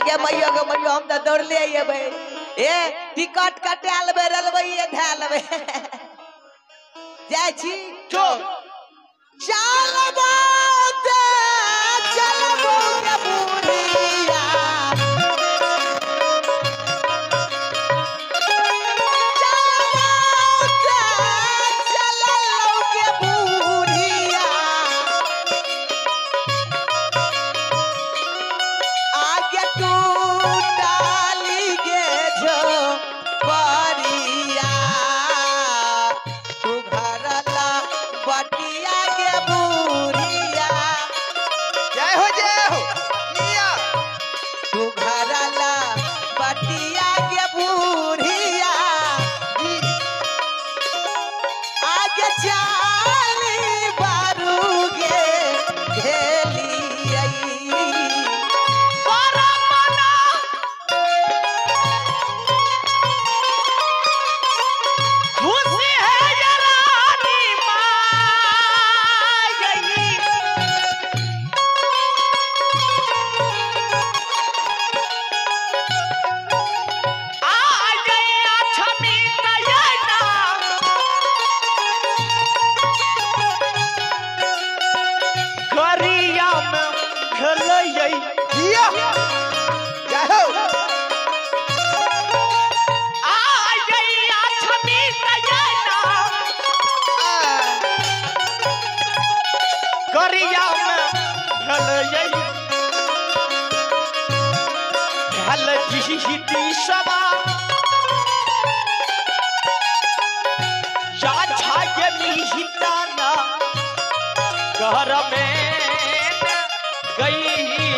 आगे मैया गो मैया हम तो दौड़ले अबे ए टिकट कटा लेबे रेलवे ये धा लेबे जाय छी चो चलबो ते चलबो के बुढ़िया घर में गई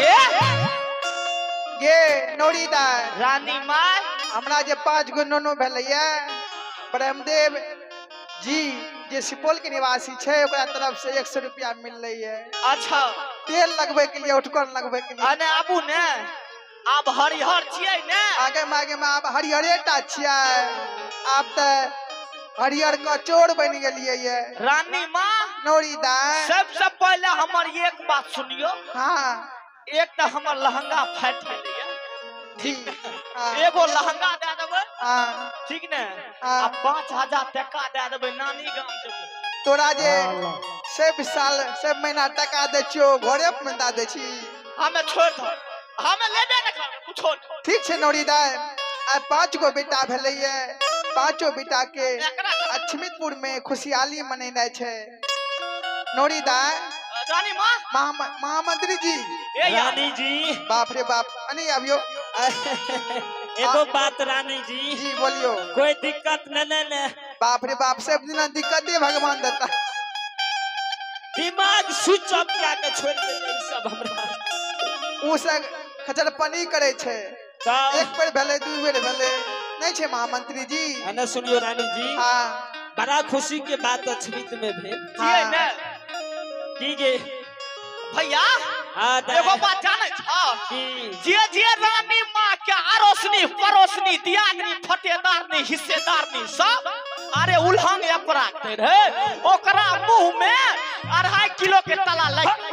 ये नौरीदा रानी माँ हमरा जे 5 गो नोनो भेलैया प्रेमदेव जी जे सुपौल के निवासी छे ओकरा तरफ से 100 रुपया मिलले है। अच्छा तेल लगबे के लिए उठकर लगबे के लिए अने आबू ने आप हरिहर छियै ने आगे में आप हरिहरेटा छियै आप त हरिहर का चोर बन गेलिए ये रानी माँ नौरीदा सबसे पहले हमर एक बात सुनियो। हाँ एक तो हमर लहंगा फाट गेलै ठीक हाँ। एगो लहंगा दे देबै हाँ ठीक ने हाँ। आ 5000 टका दे देबै नानी गांव जेबै तोरा जे सब साल सब महीना टका दे छियो घरे में दा दे छी हमें छोड़ दो हमें लेबे न कर कुछो ठीक छे नौरीदा आ 5 गो बेटा भेलैया 5 बेटा के अछमितपुर में खुशहाली मनेनाय छे नौरीदा रानी माँ महामंत्री जी रानी जी बाप रे बाप अनी अबियो एगो बात रानी जी जी बोलियो कोई दिक्कत न बाप रे बाप सब दिन दिक्कते भगवान देता दिमाग स्विच ऑफ क्या के छोड़ दे ई सब हमरा उ सब खचरपनी करे छे तब एक बेर भेले 2 बेर भेले नहीं छे महामंत्री जी अने सुनियो रानी जी हाँ बड़ा खुशी के बात अछमित में भेल छियै ने की जे भैया हां एगो बात जाने छ की जे रानी माँ के आरोसनी परोसनी दियादनी फटेदारनी हिस्सेदारनी सब अरे उल्हंग अपराते रहे ओकरा मुंह में 2.5 किलो के तला लग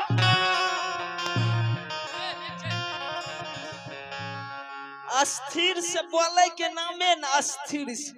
अस्थिर से बोले के नामे न अस्थिर से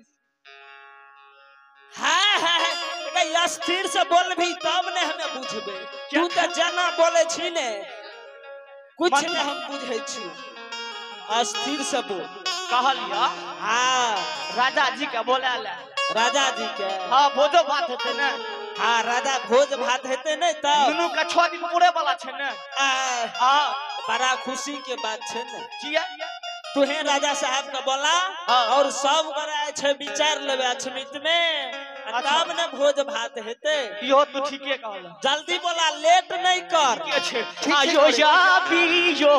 हाँ नहीं अस्थिर से बोल भी तब ने हमें बुझबे तू तो जना बोले छी ने कुछ ने हम बुझे छी अस्थिर से बोल कहलिया हाँ राजा जी के बोला ले राजा जी के हाँ भोजो भात हेते ने हाँ राजा भोज भात हेते नहीं तब दुनू के 6 दिन पूरे वाला छे ने हाँ बड़ा खुशी के बात छे ने जिया तुहे राजा साहब का बोला और सब कराए छे विचार लेबे अछमित में तब ने भोज भात हेते यो तू ठीके कहल जल्दी बोला लेट नहीं कर के छे आयो या बियो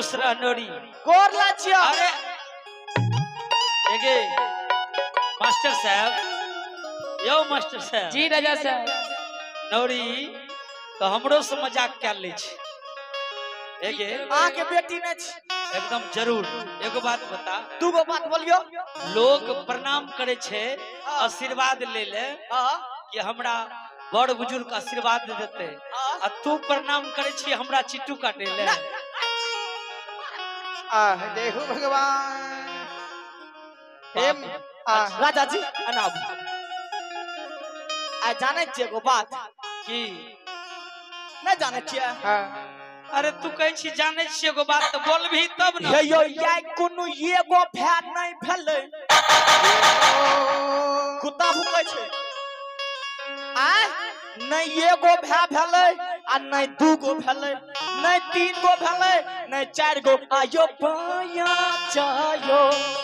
खुश रह नौरी। गोर लाचिया। अरे एगे मास्टर साहब, यो मास्टर साहब जी राजा साहब। नौरी तो हमरो से मजाक कर ले छी। एगे आके बेटी ने छी। एकदम जरूर। एगो बात बता, दूगो बात बोलियो। लोग प्रणाम करे छे आशीर्वाद ले ले कि हमरा बड़ बुजुर्ग आशीर्वाद देते, आ तू प्रणाम करे छी हमरा चिट्टू काटे ले। देहु भगवान हेम राजा जी अनाब आ जाने छिए एगो बात की नहीं जाने छिए। अरे तू कहे छी जाने छी एगो बात तो बोलबी तब न। हे यो याय कोनो एगो भैर नहीं भेले। कुत्ता भूकै छै आ नहीं एगो भै भेले आ नहीं दूगो भेले नहीं तीन गो भेले नहीं चार गो। आयो पाया चायो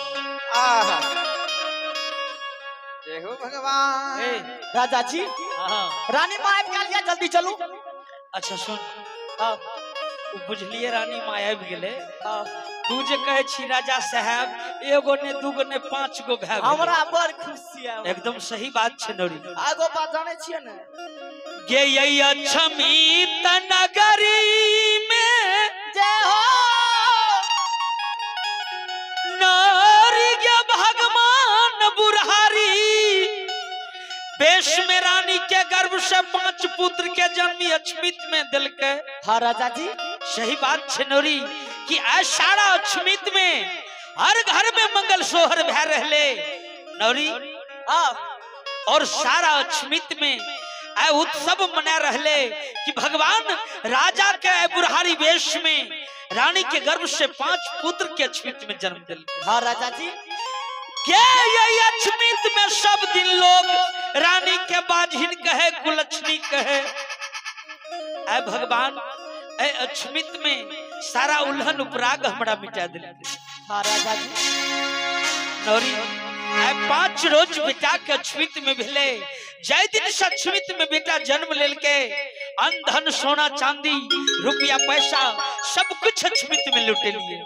देहु भगवान। ए राजा जी हां रानी माँ आबि गेल, जल्दी चलू। अच्छा सुन, बुझलिए रानी माँ आबि गेले। तू जे कहे छी राजा साहब एगो ने दूगो ने पांच गो भै गेलै। हमरा बड़ खुशी है। एकदम सही बात छे नौरी। आगो बात जाने छिए ने गे यई अछमीत नगरी में जय हो नारी के भगवान बुढ़ारी देश में रानी के गर्भ से 5 पुत्र के जन्म अछमित में दिल के। हाँ राजा जी सही बात छे नौरी कि आज सारा अछमित में हर घर में मंगल सोहर भै रहले नौरी। और सारा अछमित में आ उत्सव मना रहले कि भगवान राजा के बुढ़ारी वेश में रानी के गर्भ से 5 पुत्र के अछमित में जन्म दिल। हाँ राजा जी के ये अछमित में सब दिन लोग रानी के बाझिन कहे कुलछनी कहे। ऐ भगवान ऐ अछमित में सारा उल्हन उपराग हमरा मिटा दिल। हाँ राजा जी नौरी ऐ 5 रोज बेटा के अछमित में भेले। जय दिन से अछमित में बेटा जन्म लेल के अनधन सोना चांदी रुपया पैसा सब कुछ अछमित में लुटे लिए।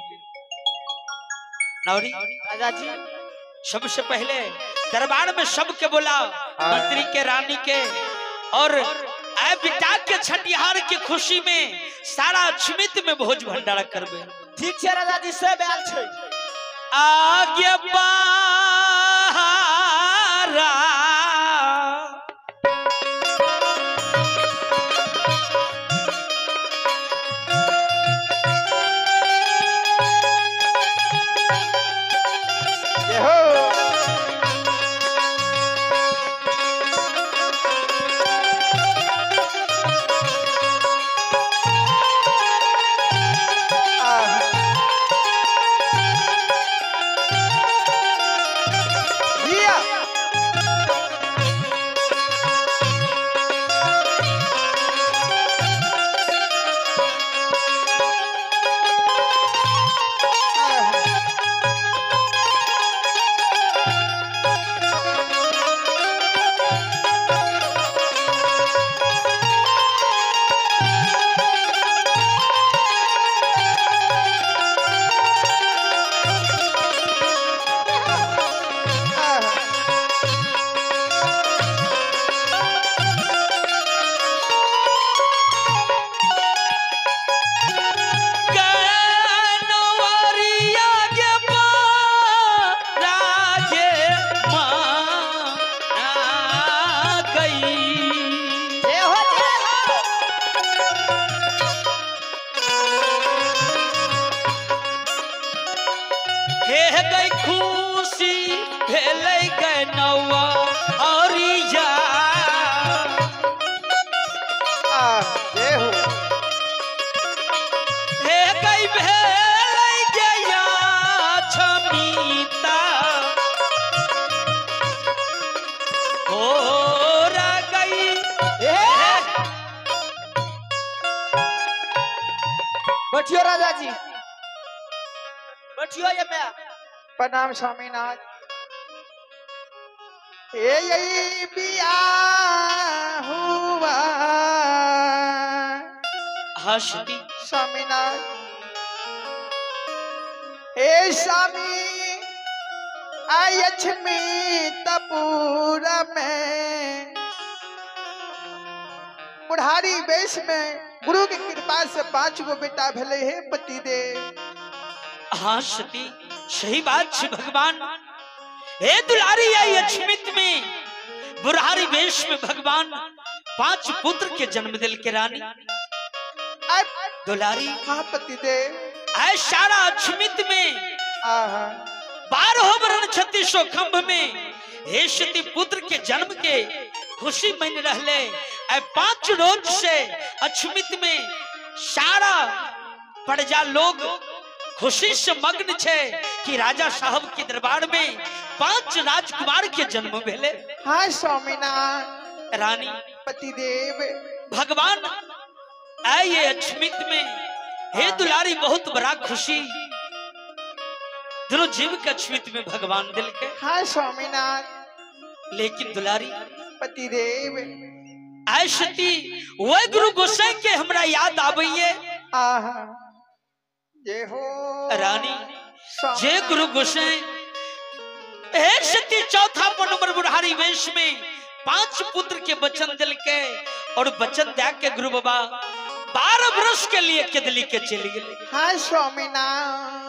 नौरी राजा जी सबसे पहले दरबार में सबके बोला, मंत्री के रानी के और ऐ बेटा के छठिहार के खुशी में सारा अछमित में भोज भंडारा करबे। ठीक छे राजा जी सब आयल छे। आगे बारा बैठियो राजा जी बैठियो। ये मैं प्रणाम स्वामीनाथ। यही बिया हुआ हस्ती स्वामीनाथ। हे स्वामी अक्षमितपुर में बुढ़ारी वेश में गुरु की कृपा से 5 गो बेटा भेले हे पतिदेव। हाँ सती सही बात छे भगवान। हे दुलारी आई अक्षमित में बुढ़ारी वेश में भगवान 5 पुत्र के जन्म दिल के रानी दुलारी। हाँ पतिदेव। ऐ सारा अक्षमित में आहा 12 वरण 36 खंभ में हे सती पुत्र के जन्म के खुशी मन रहले। ऐ 5 रोज से अक्षमित में सारा प्रजा लोग खुशी से मग्न छे कि राजा साहब के दरबार में 5 राजकुमार के जन्म भेले। हाँ स्वामीनाथ रानी पतिदेव। भगवान ऐ ये अक्षमित में हे दुलारी बहुत बड़ा खुशी दोनों जीव के अक्षमित में भगवान दिल के। हाँ स्वामीनाथ। लेकिन दुलारी पतिदेव ऐसती वह गुरु गोसाई के हमरा याद आबैये। आहा जय हो रानी जे गुरु गोसाई एक सती चौथा नंबर बुढ़ारी वेश में 5 पुत्र के वचन दिल के और वचन दे के गुरु बाबा 12 वर्ष के लिए केदली के चली गए। हाँ स्वामीनाथ।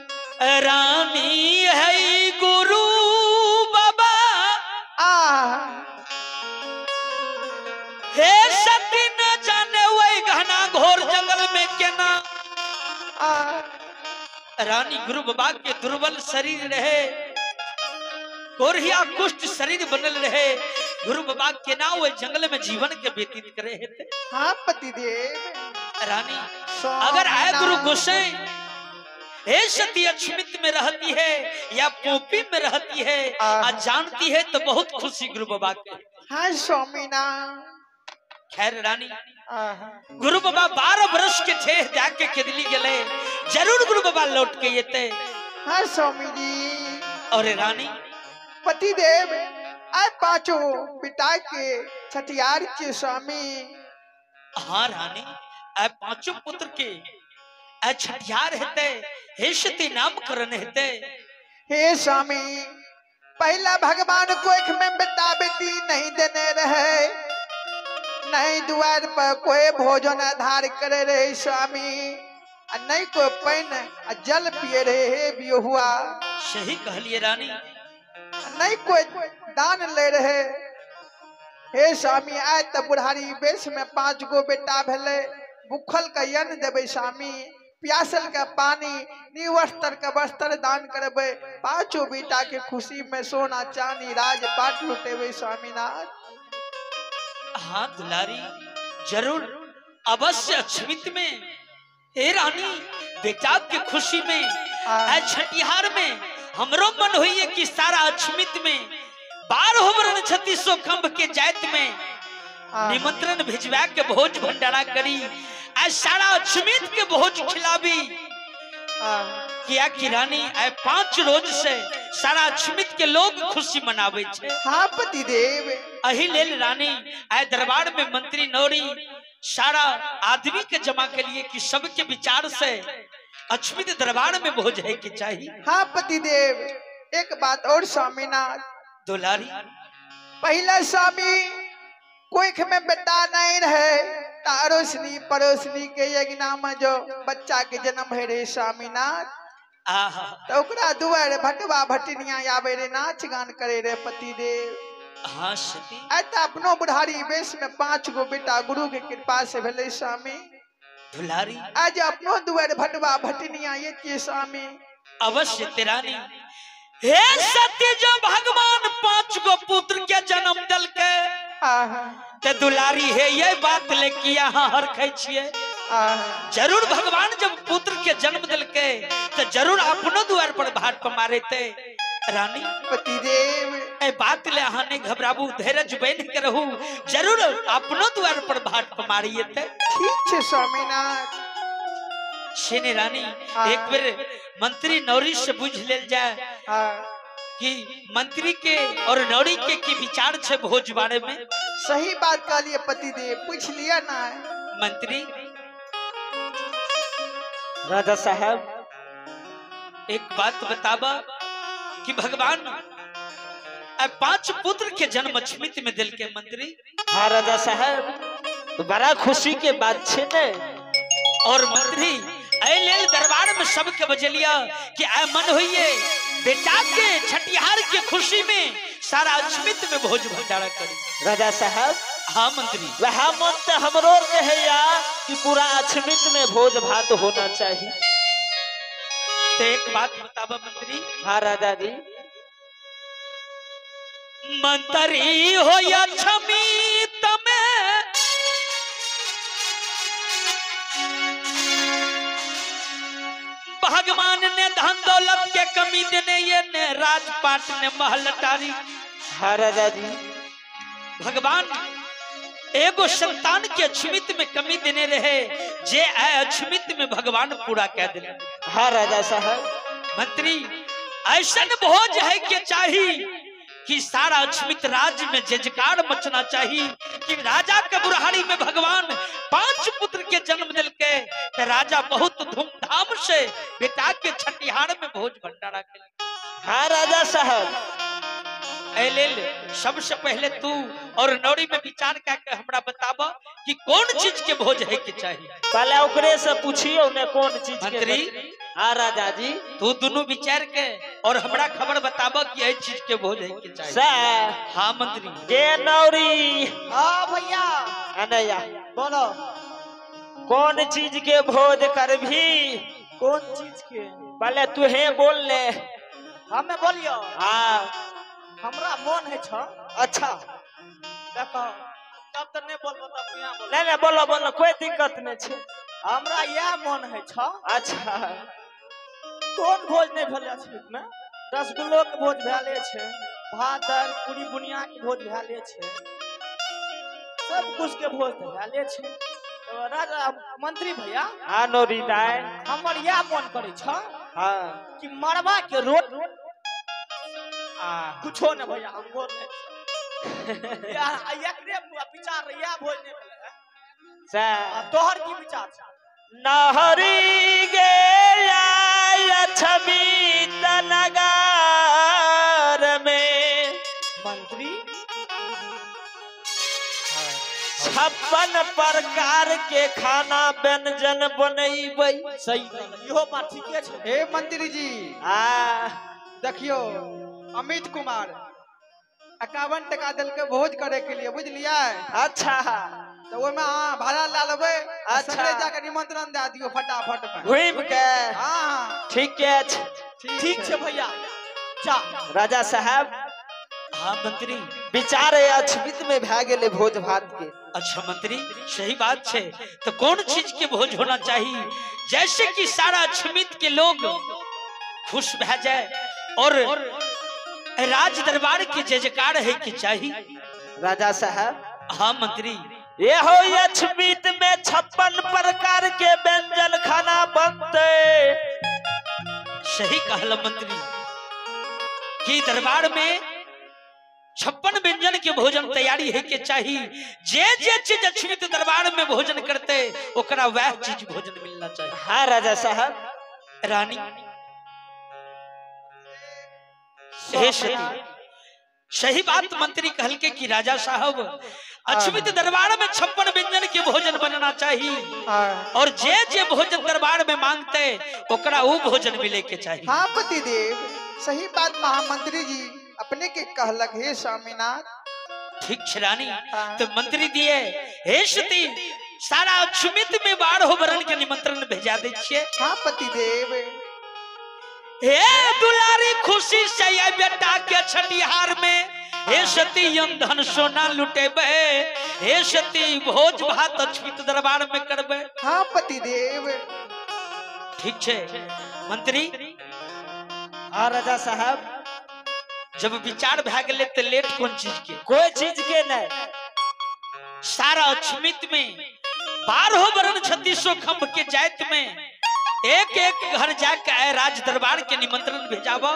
रानी है गुरु बाबा हे सती न जाने वही घना घोर जंगल में केना। रानी गुरु बाबा के दुर्बल शरीर रहे कोरिया कुष्ठ शरीर बनल रहे। गुरु बाबा के ना वो जंगल में जीवन के व्यतीत करे थे। हाँ पतिदेव। रानी अगर आए गुरु गोसाई हे सती अक्षमित में रहती है या पोपी में रहती है आज जानती है तो बहुत खुशी गुरु बाबा के। हाँ स्वामीनाथ। खैर रानी गुरु बाबा 12 वर्ष के थे जाके केदली गले जरूर गुरु बाबा लौट के ये थे। हाँ स्वामी जी। और रानी पतिदेव आज 5 पिता के छठियार के स्वामी। हाँ रानी आज 5 पुत्र के छठियार हेते हे सती नामकरण हेते। हे स्वामी पहला भगवान को एक में बेटा बेटी नहीं देने रहे नहीं द्वार पर कोई भोजन आधार करे रहे स्वामी नहीं कोई पानी जल पिए रहे हे भी हुआ। सही कहलिए रानी। नहीं कोई दान ले रहे हे स्वामी आज तो बुढ़ारी वेश में 5 गो बेटा भेले भूखल का अन्न देवे स्वामी प्यासल का पानी निवस्त्र का वस्त्र दान करबे 5 बेटा के खुशी में सोना चांदी राजपाट लुटेबे स्वामीनाथ। हाँ दुलारी जरूर अवश्य अक्षमित में हे रानी बेटा के खुशी में छठिहार में हमरो मन हुई है कि सारा अक्षमित में 12 वरण 36 खंभ के जात में निमंत्रण भिजवा के भोज भंडारा करी आज सारा अक्षमित के भोज खिलावी किया कि रानी आज 5 रोज से सारा अक्षमित के लोग खुशी मनावे छे। हाँ पतिदेव। अही लेल रानी आज दरबार में मंत्री नौरी सारा आदमी के जमा के लिए कि सबके विचार से अक्षमित दरबार में भोज है कि चाहिए। हाँ पतिदेव। एक बात और स्वामीनाथ दुलारी पहला स्वामी कोई में बेटा नहीं रहे तारोसनी पड़ोसनी के यज्ञ में जो बच्चा के जन्म है रे स्वामीनाथ तो ओकरा दुआरे भटवा भटनिया आवे रे नाच गान करे रे पतिदेव। हाँ सती ऐता अपनो बुढ़ारी वेश में 5 गो बेटा गुरु के कृपा से भेले स्वामी। दुलारी आज अपनो दुआरे भटवा भटनिया ये के स्वामी। अवश्य तेरानी हे सत्य जो भगवान 5 गो पुत्र के जन्म दल के ते दुलारी है ये बात लेके यहाँ हर खे छिए जरूर भगवान जब पुत्र के जन्म दिल के तो जरूर अपनो द्वार पर भाट पर मारे थे। रानी पतिदेव ए बात ले अहाँ ने घबराबू धैर्य बन के रहू जरूर अपनो द्वार पर भाट पर मारिए थे। ठीक है स्वामीनाथ। शेने रानी एक बार मंत्री नौरी से बुझ ले जाए कि मंत्री के और नौरी के की विचार छे भोज बारे में। सही बात कह लिए पतिदेव पूछ लिया ना। मंत्री राजा साहब एक बात बताबा कि भगवान 5 पुत्र के जन्म अछमित में दिल के मंत्री। हाँ राजा साहब बड़ा खुशी के बात छे ने। और मंत्री ऐ लेल दरबार में सबके बजलिया कि आ मन होइए बेटा के छठिहार के खुशी में सारा अछमित में भोज भंडारा करी। राजा साहब हाँ मंत्री, वह मन तो हमरो कहेया कि पूरा अछमित में भोज भात होना चाहिए। तो एक बात बताबा मंत्री। हाँ राजा जी। मंत्री हो या अछमित में भगवान ने धन दौलत के कमी देने ये ने राजपाट ने महल अटारी। हाँ राजा जी। भगवान एगो संतान के अछमित में कमी देने रहे जे अछमित में भगवान पूरा कह दिले। हाँ राजा साहब। मंत्री ऐसा भोज है के चाहिए कि सारा अछमित राज्य में जजकार मचना चाहिए कि राजा के बुढ़ारी में भगवान 5 पुत्र के जन्म दिल के तो राजा बहुत धूमधाम से बेटा के छठिहार में भोज भंडारा के। हाँ राजा साहब। सबसे पहले तू और नौरी में विचार करके हमरा बताबा कि कौन चीज के भोज है के चाहिए। पहले ओकरे से पूछियो ने कौन चीज के। मंत्री हाँ राजा जी। तू दोनों विचार के और हमरा खबर बताबा कि यही चीज के भोज है के चाहिए। सर हाँ मंत्री। के नौरी। हाँ भैया अनैया बोलो कौन चीज के भोज कर भी। कौन चीज के? पहले तू है बोल ले। हमें बोलियो। हाँ हमरा मन है छ। अच्छा देखो तब तो नहीं बोलबो तब यहाँ बोल। नहीं नहीं बोलो बोलो कोई दिक्कत नहीं छे। हमरा यह मन है छ। अच्छा कौन भोज नहीं भेले अछमित में? रसगुल्लो के भोज भेले छे, भात दाल पूरी बुनिया के भोज भेले छे, सब कुछ के भोज भेले छे। तो राजा मंत्री भैया हाँ नौरी दाय। हमर यह मन करे छ हाँ कि मरवा के रोट कुछो न भैया हम बोल रहे या एकरे विचार या भोज नहीं भेले। सर तोहर की विचार छ? नहरी गे अछमित नगर में मंत्री 56 प्रकार के खाना व्यंजन बनैबै। सही इहो बात ठीके छै। हे मंत्री जी देखियो अमित कुमार 51 टका दिल के भोज करे के लिए बुझलिए। अच्छा तो वो में भाड़ा ला लेबे। अच्छा। संगे जाके निमंत्रण दे दियो फटाफट में। घूम के हाँ ठीक है। ठीक छै भैया जा। राजा साहब हाँ मंत्री। विचार अछमित में भा गेले भोज भात के। अच्छा मंत्री सही बात है। तो कौन चीज के भोज होना चाहिए जैसे कि सारा अछमित के लोग खुश रह जाए और राज दरबार की जयकार है कि चाहिए। राजा साहब हाँ मंत्री। ये हो अछमित में 56 प्रकार के व्यंजन खाना बनते। सही कहला मंत्री कि दरबार में 56 व्यंजन के भोजन तैयारी है के चाहिए। जे चीज अछमित दरबार में भोजन करते ओकरा वह चीज भोजन मिलना चाहिए। हाँ राजा साहब। रानी हे सती सही बात मंत्री कहल के कि राजा साहब अछमित दरबार में 56 व्यंजन के भोजन बनना चाहिए और जे भोजन दरबार में मांगते ओकरा वो भोजन मिले के चाहिए। हाँ पतिदेव सही बात महामंत्री जी अपने के कहलक। हे स्वामीनाथ ठीक है रानी। तो मंत्री दिए हे सती सारा अछमित में 12 वरण के निमंत्रण भेजा दे छिए। हाँ पतिदेव। हे दुलारी खुशी से ये बेटा के छठिहार में हे सती यम धन सोना लुटेबे। हे सती भोज भात अछमित दरबार में करबे। हाँ पतिदेव। ठीक है मंत्री। हाँ राजा साहब। जब विचार भा गेले तो लेट कौन चीज के? कोई चीज के नहीं। सारा अछमित में 12 वरण 3600 खंभ के जात में एक एक घर जाकर राज दरबार के निमंत्रण भेजावा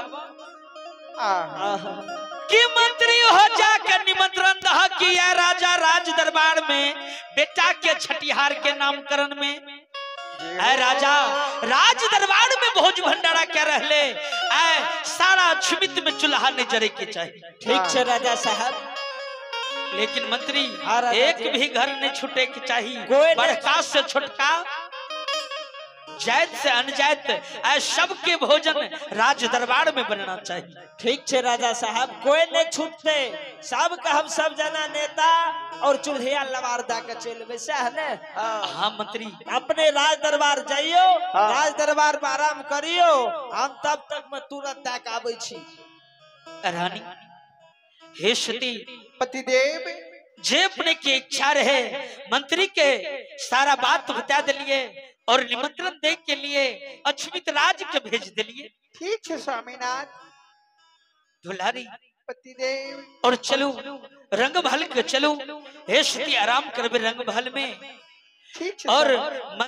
कि मंत्री हो जाकर निमंत्रण दह किया राजा राज दरबार में बेटा के छठिहार के नामकरण में ऐ राजा राज दरबार में भोज भंडारा क्या रहले ऐ सारा अछमित में चूल्हा ने जरे के चाहिए। ठीक से राजा साहब। लेकिन मंत्री हाँ, राजा एक जी। भी घर नहीं छूटे के चाहिए। कोई बड़का से छोटका जायत से अनजायत ऐ सबके भोजन राज दरबार में बनना चाहिए। ठीक से राजा साहब, कोई नहीं छूटते, सब का हम सब जना नेता और चूल्हिया लवारदा के चलबे सहने। हाँ मंत्री अपने राज दरबार जाइयो, राज दरबार में आराम करियो, हम तब तक में तुरंत तक आबै छी। रानी हे सती पतिदेव जे अपने की इच्छा रहे मंत्री के सारा बात बता दिलिए और निमंत्रण दे के लिए अछमित राज के भेज दिलिए। ठीक है स्वामीनाथ। दुलारी पतिदेव और चलो रंग महल के चलो हे सती आराम करबे रंग महल में ठीक है और स्वामी।